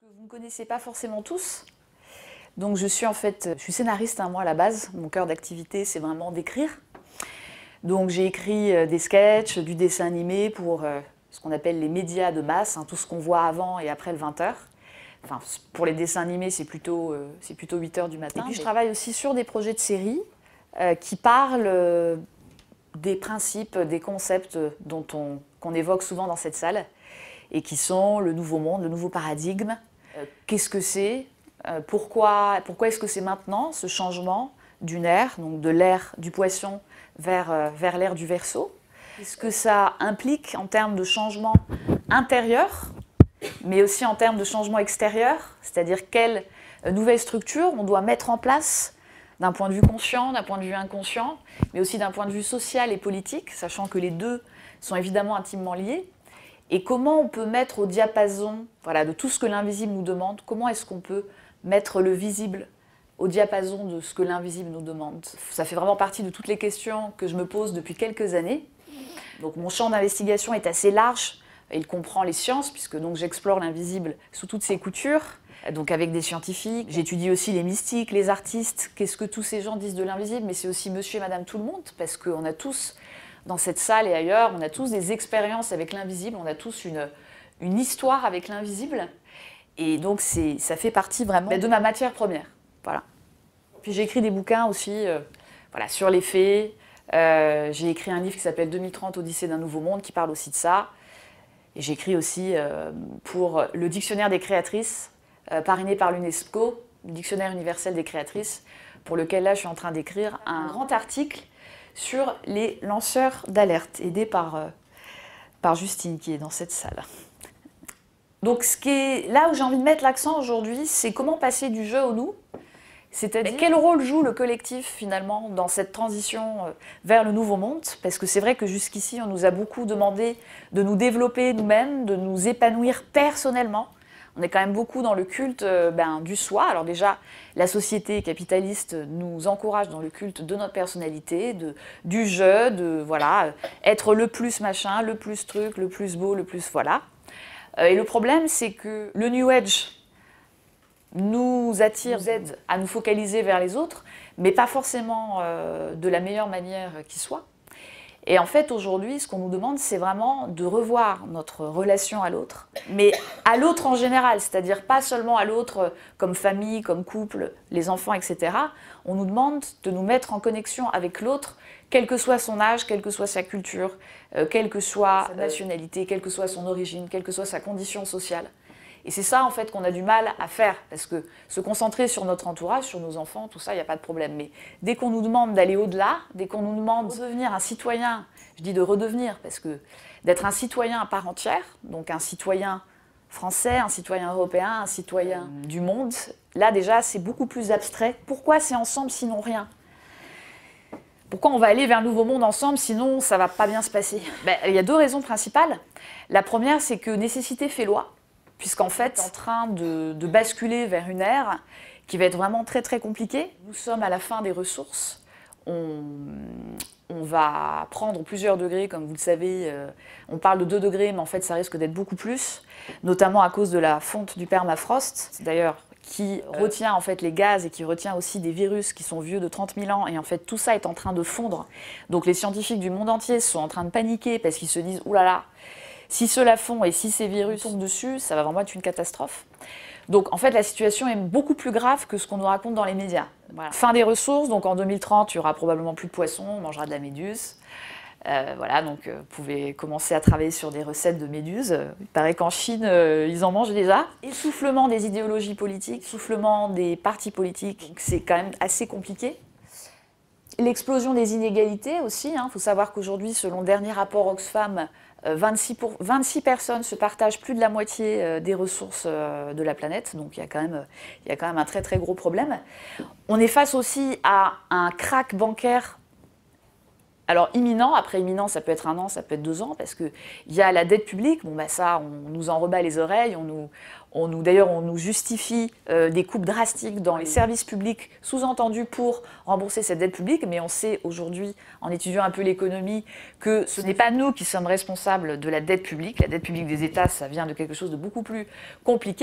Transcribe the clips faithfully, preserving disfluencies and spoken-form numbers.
Vous ne connaissez pas forcément tous. Donc je suis en fait, je suis scénariste hein, moi à la base. Mon cœur d'activité c'est vraiment d'écrire. Donc j'ai écrit euh, des sketchs, du dessin animé pour euh, ce qu'on appelle les médias de masse, hein, tout ce qu'on voit avant et après le vingt heures. Enfin, pour les dessins animés c'est plutôt, euh, c'est plutôt huit heures du matin. Et puis je travaille aussi sur des projets de séries euh, qui parlent euh, des principes, des concepts dont on, qu'on évoque souvent dans cette salle et qui sont le nouveau monde, le nouveau paradigme. Euh, Qu'est-ce que c'est? euh, Pourquoi, pourquoi est-ce que c'est maintenant ce changement d'une ère, donc de l'ère du poisson vers, euh, vers l'ère du Verseau? Qu'est-ce que ça implique en termes de changement intérieur, mais aussi en termes de changement extérieur? C'est-à-dire quelle nouvelle structure on doit mettre en place d'un point de vue conscient, d'un point de vue inconscient, mais aussi d'un point de vue social et politique, sachant que les deux sont évidemment intimement liés. Et comment on peut mettre au diapason voilà, de tout ce que l'invisible nous demande, comment est-ce qu'on peut mettre le visible au diapason de ce que l'invisible nous demande. Ça fait vraiment partie de toutes les questions que je me pose depuis quelques années. Donc mon champ d'investigation est assez large, il comprend les sciences, puisque donc j'explore l'invisible sous toutes ses coutures, donc avec des scientifiques. J'étudie aussi les mystiques, les artistes, qu'est-ce que tous ces gens disent de l'invisible, mais c'est aussi monsieur et madame tout le monde, parce qu'on a tous, dans cette salle et ailleurs, on a tous des expériences avec l'invisible, on a tous une, une histoire avec l'invisible, et donc ça fait partie vraiment de ma matière première. Voilà. Puis j'ai écrit des bouquins aussi euh, voilà, sur les fées. Euh, j'ai écrit un livre qui s'appelle deux mille trente, Odyssée d'un nouveau monde, qui parle aussi de ça. Et j'ai écrit aussi euh, pour le Dictionnaire des créatrices, euh, parrainé par l'UNESCO, le Dictionnaire universel des créatrices, pour lequel là je suis en train d'écrire un grand article sur les lanceurs d'alerte, aidé par, euh, par Justine qui est dans cette salle. Donc ce qui est, là où j'ai envie de mettre l'accent aujourd'hui, c'est comment passer du jeu au nous. C'est-à-dire quel rôle joue le collectif finalement dans cette transition vers le nouveau monde? Parce que c'est vrai que jusqu'ici on nous a beaucoup demandé de nous développer nous-mêmes, de nous épanouir personnellement. On est quand même beaucoup dans le culte ben, du soi. Alors déjà, la société capitaliste nous encourage dans le culte de notre personnalité, de, du jeu, de voilà, être le plus machin, le plus truc, le plus beau, le plus voilà. Et le problème c'est que le New Age nous attire, nous aide à nous focaliser vers les autres, mais pas forcément euh, de la meilleure manière qui soit. Et en fait, aujourd'hui, ce qu'on nous demande, c'est vraiment de revoir notre relation à l'autre, mais à l'autre en général, c'est-à-dire pas seulement à l'autre comme famille, comme couple, les enfants, et cetera. On nous demande de nous mettre en connexion avec l'autre, quel que soit son âge, quelle que soit sa culture, euh, quelle que soit sa nationalité, quelle que soit son origine, quelle que soit sa condition sociale. Et c'est ça en fait qu'on a du mal à faire, parce que se concentrer sur notre entourage, sur nos enfants, tout ça, il n'y a pas de problème. Mais dès qu'on nous demande d'aller au-delà, dès qu'on nous demande de devenir un citoyen, je dis de redevenir, parce que d'être un citoyen à part entière, donc un citoyen français, un citoyen européen, un citoyen du monde, là déjà c'est beaucoup plus abstrait. Pourquoi c'est ensemble sinon rien? Pourquoi on va aller vers le nouveau monde ensemble, sinon ça ne va pas bien se passer? Ben, il y a deux raisons principales. La première, c'est que nécessité fait loi. Puisqu'en fait, on est en train de, de basculer vers une ère qui va être vraiment très très compliquée. Nous sommes à la fin des ressources. On, on va prendre plusieurs degrés, comme vous le savez. Euh, on parle de deux degrés, mais en fait, ça risque d'être beaucoup plus, notamment à cause de la fonte du permafrost, d'ailleurs, qui retient en fait les gaz et qui retient aussi des virus qui sont vieux de trente mille ans. Et en fait, tout ça est en train de fondre. Donc les scientifiques du monde entier sont en train de paniquer parce qu'ils se disent « Ouh là là !» Si cela fond et si ces virus tombent dessus, ça va vraiment être une catastrophe. Donc en fait, la situation est beaucoup plus grave que ce qu'on nous raconte dans les médias. Voilà. Fin des ressources, donc en deux mille trente, il y aura probablement plus de poissons, on mangera de la méduse. Euh, voilà, donc euh, vous pouvez commencer à travailler sur des recettes de méduses. Il paraît qu'en Chine, euh, ils en mangent déjà. Essoufflement des idéologies politiques, essoufflement des partis politiques, c'est quand même assez compliqué. L'explosion des inégalités aussi, il hein. faut savoir qu'aujourd'hui, selon le dernier rapport Oxfam, vingt-six, pour, vingt-six personnes se partagent plus de la moitié des ressources de la planète, donc il y a quand même, il y a quand même un très très gros problème. On est face aussi à un krach bancaire, alors imminent, après imminent ça peut être un an, ça peut être deux ans, parce qu'il y a la dette publique, bon bah ça on nous en rebat les oreilles, on nous, on nous, d'ailleurs on nous justifie euh, des coupes drastiques dans les services publics, sous-entendu pour rembourser cette dette publique, mais on sait aujourd'hui, en étudiant un peu l'économie, que ce n'est pas nous qui sommes responsables de la dette publique. La dette publique des États, ça vient de quelque chose de beaucoup plus compliqué,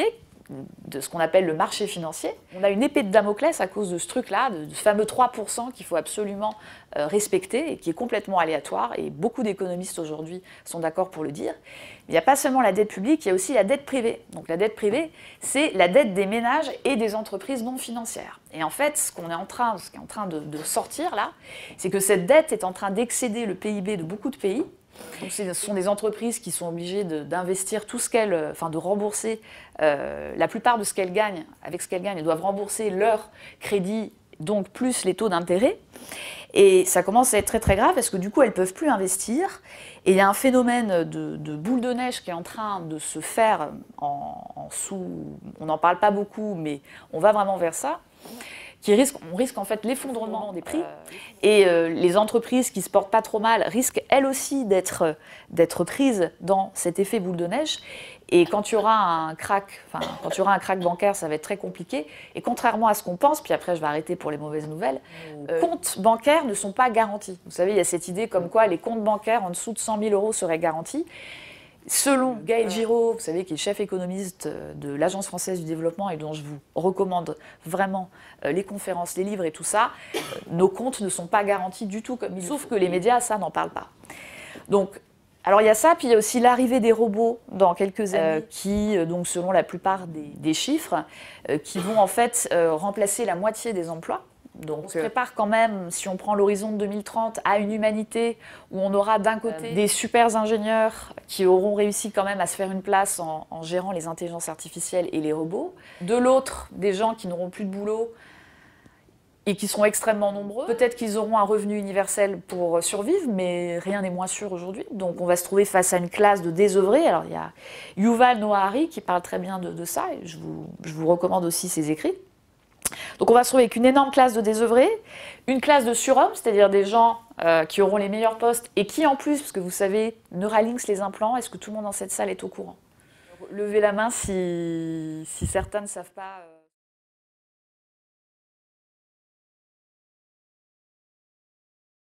de ce qu'on appelle le marché financier. On a une épée de Damoclès à cause de ce truc-là, de ce fameux trois pour cent qu'il faut absolument euh, respecter et qui est complètement aléatoire, et beaucoup d'économistes aujourd'hui sont d'accord pour le dire. Il n'y a pas seulement la dette publique, il y a aussi la dette privée. Donc la dette privée, c'est la dette des ménages et des entreprises non financières. Et en fait, ce qu'on est en train, ce qui est en train de, de sortir là, c'est que cette dette est en train d'excéder le P I B de beaucoup de pays. Donc ce sont des entreprises qui sont obligées d'investir tout ce qu'elles, enfin de rembourser euh, la plupart de ce qu'elles gagnent. Avec ce qu'elles gagnent, elles doivent rembourser leur crédit, donc plus les taux d'intérêt. Et ça commence à être très très grave parce que du coup, elles ne peuvent plus investir. Et il y a un phénomène de, de boule de neige qui est en train de se faire en, en sous... On n'en parle pas beaucoup, mais on va vraiment vers ça. Qui risque, on risque en fait l'effondrement des prix, et euh, les entreprises qui ne se portent pas trop mal risquent elles aussi d'être d'être prises dans cet effet boule de neige. Et quand il y aura un crack, enfin quand il y aura un crack bancaire, ça va être très compliqué. Et contrairement à ce qu'on pense, puis après je vais arrêter pour les mauvaises nouvelles, les euh, comptes bancaires ne sont pas garantis. Vous savez, il y a cette idée comme quoi les comptes bancaires en dessous de cent mille euros seraient garantis. Selon Gaël Giraud, vous savez, qui est chef économiste de l'Agence française du développement et dont je vous recommande vraiment les conférences, les livres et tout ça, nos comptes ne sont pas garantis du tout comme ils, sauf que les médias, ça, n'en parlent pas. Donc, alors il y a ça, puis il y a aussi l'arrivée des robots dans quelques années, euh, qui, donc selon la plupart des, des chiffres, euh, qui vont en fait euh, remplacer la moitié des emplois. Donc on se prépare quand même, si on prend l'horizon de deux mille trente, à une humanité où on aura d'un côté des super ingénieurs qui auront réussi quand même à se faire une place en, en gérant les intelligences artificielles et les robots. De l'autre, des gens qui n'auront plus de boulot et qui seront extrêmement nombreux. Peut-être qu'ils auront un revenu universel pour survivre, mais rien n'est moins sûr aujourd'hui. Donc on va se trouver face à une classe de désœuvrés. Alors il y a Yuval Noah Harari qui parle très bien de, de ça, et je vous, je vous recommande aussi ses écrits. Donc on va se trouver avec une énorme classe de désœuvrés, une classe de surhommes, c'est-à-dire des gens euh, qui auront les meilleurs postes et qui en plus, parce que vous savez, Neuralinks, les implants, est-ce que tout le monde dans cette salle est au courant? Levez la main si, si certains ne savent pas... Euh...